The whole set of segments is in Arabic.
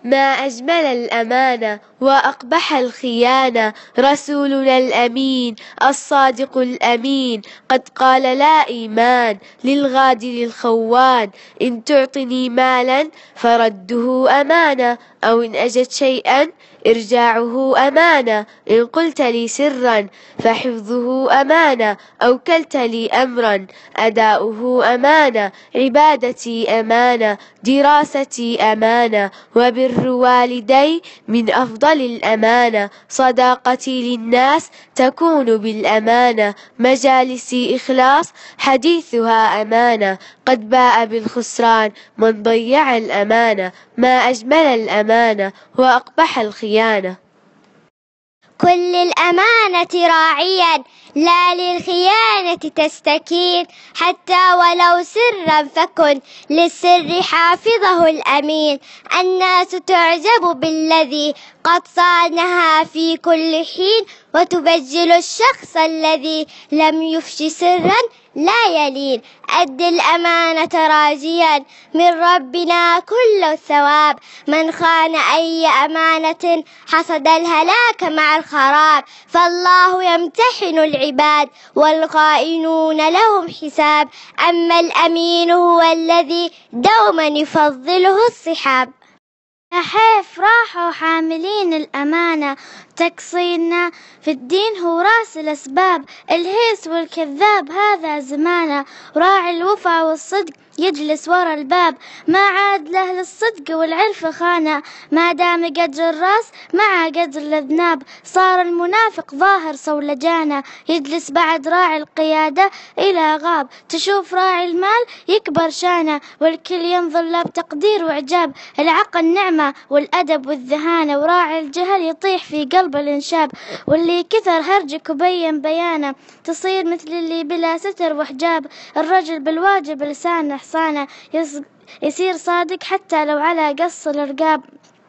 ما أجمل الأمانة وأقبح الخيانة. رسولنا الأمين الصادق الأمين قد قال لا إيمان للغادر الخوان. إن تعطني مالا فرده أمانة، أو إن أجد شيئا إرجاعه أمانة. إن قلت لي سرا فحفظه أمانة، أو كلت لي أمرا أداؤه أمانة. عبادتي أمانة، دراستي أمانة، وبر والدي من أفضل الأمانة. صداقتي للناس تكون بالأمانة، مجالسي إخلاص حديثها أمانة. قد باء بالخسران من ضيع الأمانة، ما أجمل الأمانة وأقبح الخيانة. كن للأمانة راعيا لا للخيانة تستكين، حتى ولو سرا فكن للسر حافظه الأمين. الناس تعجب بالذي قد صانها في كل حين، وتبجل الشخص الذي لم يفش سرا لا يلين. أد الأمانة راجيا من ربنا كل الثواب، من خان أي أمانة حصد الهلاك مع الخراب. فالله يمتحن العباد والخائنون لهم حساب، أما الأمين هو الذي دوما يفضله الصحاب. نحيف راحوا حاملين الأمانة، تقصيرنا في الدين هو راس الأسباب. الهيس والكذاب هذا زمانه، راعي الوفا والصدق يجلس ورا الباب. ما عاد له للصدق والعرف خانه، ما دام قدر الراس مع قدر الأذناب. صار المنافق ظاهر صولجانه، يجلس بعد راعي القيادة إلى غاب. تشوف راعي المال يكبر شانه، والكل ينظر له بتقدير وإعجاب. العقل نعمة والأدب والذهانة، وراعي الجهل يطيح في قلب الإنشاب. واللي كثر هرجك وبين بيانه، تصير مثل اللي بلا ستر وحجاب. الرجل بالواجب لسانه حصانه، يصير صادق حتى لو على قص الرقاب.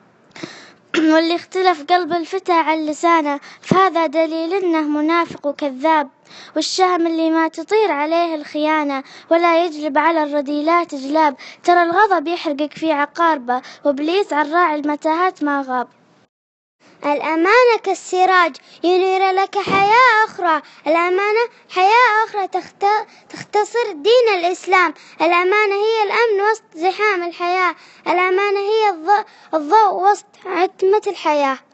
واللي اختلف قلب الفتى عن لسانه، فهذا دليل انه منافق وكذاب. والشهم اللي ما تطير عليه الخيانة، ولا يجلب على الرذيلات جلاب. ترى الغضب يحرقك في عقاربه، وابليس عن راعي المتاهات ما غاب. الأمانة كالسراج ينير لك حياة أخرى. الأمانة حياة أخرى تختصر دين الإسلام. الأمانة هي الأمن وسط زحام الحياة. الأمانة هي الضوء وسط عتمة الحياة.